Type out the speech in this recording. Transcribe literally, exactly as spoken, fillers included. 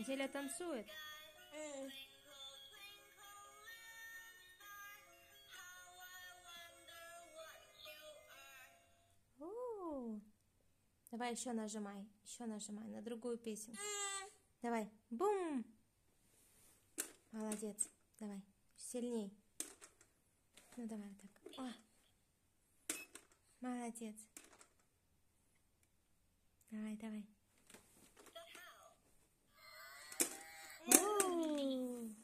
Хеля танцует. У-у-у. Давай еще нажимай, еще нажимай на другую песенку. Давай, бум! Молодец, давай, сильней. Ну давай вот так. О. Молодец. Давай, давай. У-у-у.